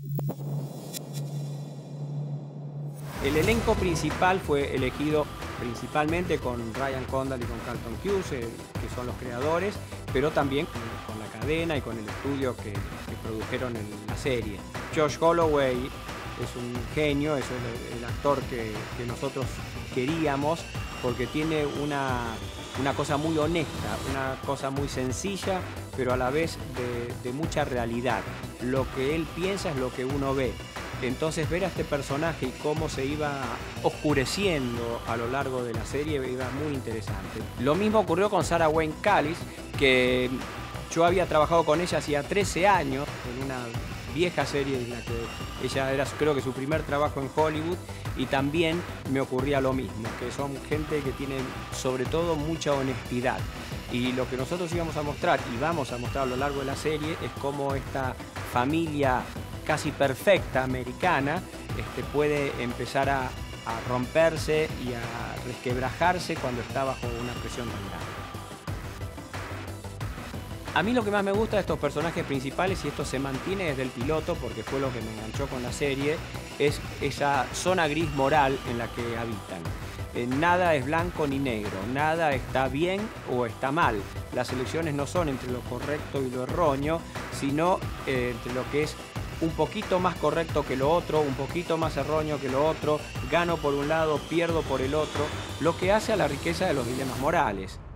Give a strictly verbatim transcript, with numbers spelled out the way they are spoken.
El elenco principal fue elegido principalmente con Ryan Condal y con Carlton Cuse, eh, que son los creadores, pero también con la cadena y con el estudio que, que produjeron el- la serie. Josh Holloway es un genio, es el, el actor que, que nosotros queríamos porque tiene una, una cosa muy honesta, una cosa muy sencilla, pero a la vez de, de mucha realidad. Lo que él piensa es lo que uno ve. Entonces ver a este personaje y cómo se iba oscureciendo a lo largo de la serie iba muy interesante. Lo mismo ocurrió con Sarah Wayne Callis, que yo había trabajado con ella hacía trece años en una vieja serie en la que ella era, creo que su primer trabajo en Hollywood, y también me ocurría lo mismo, que son gente que tiene sobre todo mucha honestidad. Y lo que nosotros íbamos a mostrar y vamos a mostrar a lo largo de la serie es cómo esta familia casi perfecta americana este, puede empezar a, a romperse y a resquebrajarse cuando está bajo una presión tan grande. A mí lo que más me gusta de estos personajes principales, y esto se mantiene desde el piloto porque fue lo que me enganchó con la serie, es esa zona gris moral en la que habitan. Eh, nada es blanco ni negro, nada está bien o está mal. Las elecciones no son entre lo correcto y lo erróneo, sino eh, entre lo que es un poquito más correcto que lo otro, un poquito más erróneo que lo otro, gano por un lado, pierdo por el otro, lo que hace a la riqueza de los dilemas morales.